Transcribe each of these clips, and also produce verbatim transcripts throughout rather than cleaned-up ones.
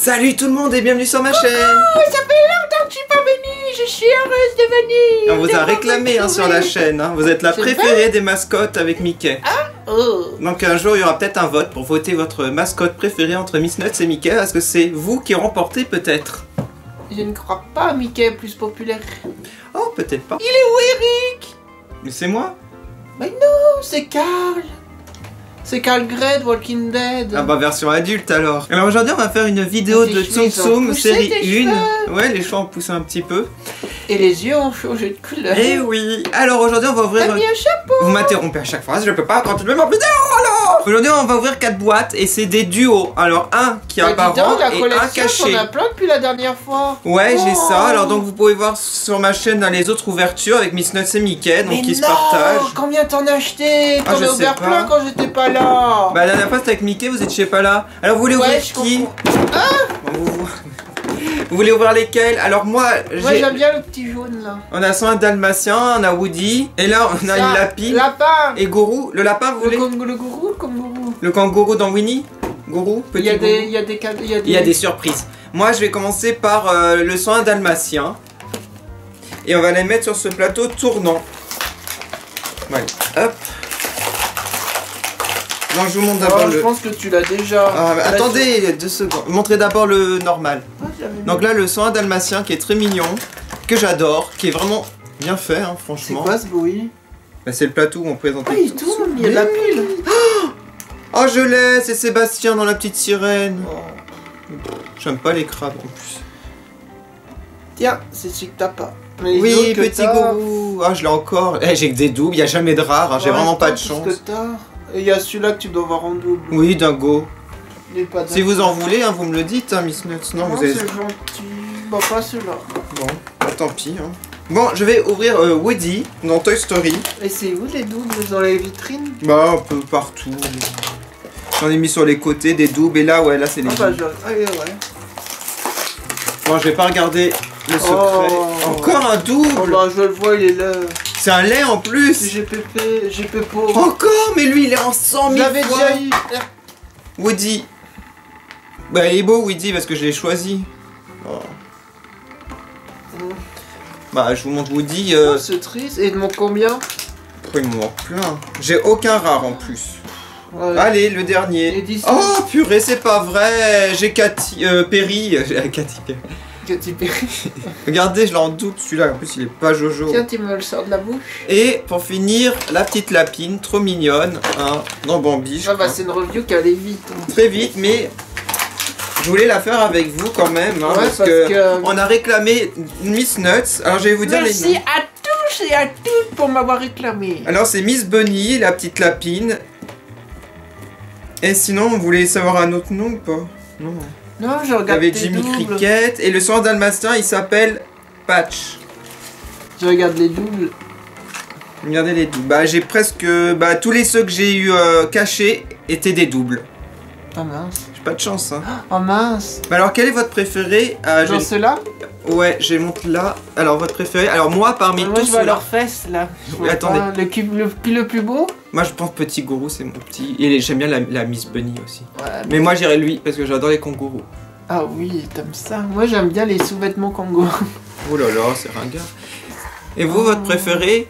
Salut tout le monde et bienvenue sur ma chaîne. Oh, ça fait longtemps que je suis pas venue. Je suis heureuse de venir. On vous a réclamé hein, sur la chaîne. Hein. Vous êtes la préférée des mascottes avec Mickey. Ah oh. Donc un jour il y aura peut-être un vote pour voter votre mascotte préférée entre Miss Nuts et Mickey. Est-ce que c'est vous qui remportez peut-être? Je ne crois pas Mickey est plus populaire. Oh peut-être pas. Il est où Eric? Mais c'est moi. Mais non, c'est Carl. C'est Carl Grey de Walking Dead. Ah bah version adulte alors. Alors aujourd'hui on va faire une vidéo tes de cheveux, Tsum Tsum ils ont poussé, série tes un. cheveux. Ouais, les cheveux ont poussé un petit peu. Et les yeux ont changé de couleur. Eh oui. Alors aujourd'hui on va ouvrir... T'as mis un chapeau. Vous m'interrompez à chaque phrase, je peux pas continuer ma vidéo alors. Aujourd'hui on va ouvrir quatre boîtes et c'est des duos. Alors un qui est Bah, dis apparent donc, la et un collection, caché. t'en as plein depuis la dernière fois. Ouais, j'ai Oh. ça. Alors donc vous pouvez voir sur ma chaîne dans les autres ouvertures avec Miss Nuts et Mickey, donc Mais ils se non, partagent. combien t'en as acheté? Ah, T'en je as sais ouvert pas. plein quand j'étais pas là. Bah la dernière fois c'était avec Mickey, vous étiez pas là. Alors vous voulez Ouais, ouvrir je qui? comprends. Ah, vous... vous voulez ouvrir lesquels? Alors moi, moi j'ai... j'aime bien le petit jaune là. On a soit un dalmatien, on a Woody, et là on a Ça, une lapine. Lapin. Et Gourou. Le lapin vous voulez? Le, kang- le gourou, le kangourou. Le kangourou dans Winnie? Gourou? Petit Il y a gourou. des, il y a des, cadeaux- il y a des. Il y a des surprises. Moi, je vais commencer par euh, le soin dalmatien. Et on va les mettre sur ce plateau tournant. Voilà. Hop. Donc, je vous montre d'abord Oh, je le... pense que tu l'as déjà. Ah, mais Là, attendez, deux secondes. Montrez d'abord le normal. je- Ah, j'avais Donc là, le soin dalmatien qui est très mignon, que j'adore, qui est vraiment bien fait, hein, C'est franchement. quoi ce bruit? Bah, c'est le plateau où on présente. Ah, il tourne, il y a de la pile. Oh, je l'ai, c'est Sébastien dans La Petite Sirène. Oh. J'aime pas les crabes en plus. Tiens, c'est celui que t'as pas. Mais les Oui, autres que petit t'as- gourou. Ah, je l'ai encore. Eh, j'ai que des doubles, il n'y a jamais de rare, hein, j'ai Ouais, vraiment pas de attends, chance. tout ce que t'as. Et il y a celui-là que tu dois avoir en double. Oui, dingo. Il est pas Si vous en voulez, hein, vous me le dites, hein, Miss Nuts. Non, Non, vous avez... c'est gentil. Bah, pas celui-là. Bon, bah, tant pis. Hein. Bon, je vais ouvrir euh, Woody dans Toy Story. Et c'est où les doubles? Dans les vitrines? Bah, un peu partout. J'en ai mis sur les côtés des doubles, et là, ouais, là, c'est les Ah, bah, doubles. je... ah, ouais, ouais. Bon, je vais pas regarder le secret. Oh. Encore un Oh, double. bah, je le vois, il est là. C'est un lait en C'est plus. G P P, G P P O. Encore, mais lui, il est en cent Je mille l'avais fois. déjà eu. Woody. Bah, il est beau, Woody, parce que je l'ai choisi. Oh. Mm. Bah, je vous montre Woody. Euh... Oh, c'est triste. Et il te manque combien? Oh, il me manque plein. J'ai aucun rare en plus. Ouais. Allez, le dernier. Et d'ici. Oh, purée, c'est pas vrai. J'ai Cathy euh, Perry. J'ai Cathy Perry. Katy Perry. Regardez, je l'en doute, celui-là. En plus, il est pas Jojo. Tiens, tu me le sors de la bouche. Et pour finir, la petite lapine, trop mignonne. Hein, dans Bambi. je Ah, bah, crois. c'est une review qui allait vite. hein. Très vite, mais je voulais la faire avec vous quand même. Hein, Ouais, parce, parce que, que- on a réclamé Miss Nuts. Alors, je vais vous dire les Merci noms. à tous et à toutes pour m'avoir réclamé. Alors, c'est Miss Bunny, la petite lapine. Et sinon, vous voulez savoir un autre nom ou pas? Non. Non, je Il y regarde avait tes Jimmy doubles. Cricket. Et le soir dalmatien, il s'appelle Patch. Je regarde les doubles. Regardez les doubles. Bah, j'ai presque. Bah, tous les ceux que j'ai eu euh, cachés étaient des doubles. Oh mince. J'ai pas de chance, hein. Oh mince. Bah, alors, quel est votre préféré? Ah, Dans j'ai- ceux-là? Ouais, j'ai monté là. Alors, votre préféré? Alors, moi, parmi Moi, tous je vois ceux-là, leurs fesses là. Je vois Attendez. pas. Le, cube, le, qui le plus beau? moi, je pense Petit Gourou, c'est mon petit. Et j'aime bien la, la Miss Bunny aussi. Ouais. Mais moi, j'irais lui, parce que j'adore les kangourous. Ah oui, t'aimes ça. Moi, j'aime bien les sous-vêtements kangourous. Oh là là, c'est ringard. Et vous, votre préféré?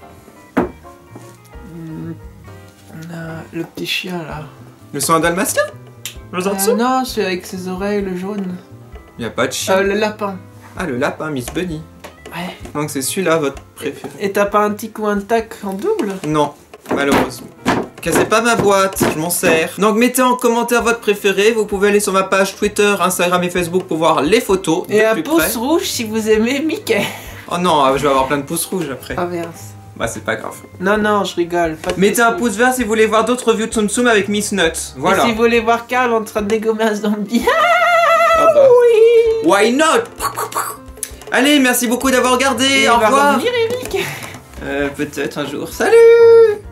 Hmm. Euh, le petit chien là. Le soin dalmatien? Le Euh, non, celui avec ses oreilles, le jaune. Il n'y a pas de chien. Euh, le lapin. Ah, le lapin, Miss Bunny. Ouais. Donc, c'est celui-là, votre préféré. Et t'as pas un tic ou un tac en double? Non, malheureusement. Cassez pas ma boîte, je m'en sers. Donc mettez en commentaire votre préféré. Vous pouvez aller sur ma page Twitter, Instagram et Facebook pour voir les photos. Et de un plus pouce près. rouge si vous aimez Mickey. Oh non, je vais avoir plein de pouces rouges après. Ah merde. Bah c'est pas grave. Non, non, je rigole. Pas de Mettez un rouge. pouce vert si vous voulez voir d'autres reviews de Tsum Tsum avec Miss Nuts. Voilà. Et si vous voulez voir Carl en train de dégommer un zombie. Ah bah. Oui. Why not? Allez, merci beaucoup d'avoir regardé. Et Au on va revoir. revenir, Eric. Euh, peut-être un jour. Salut.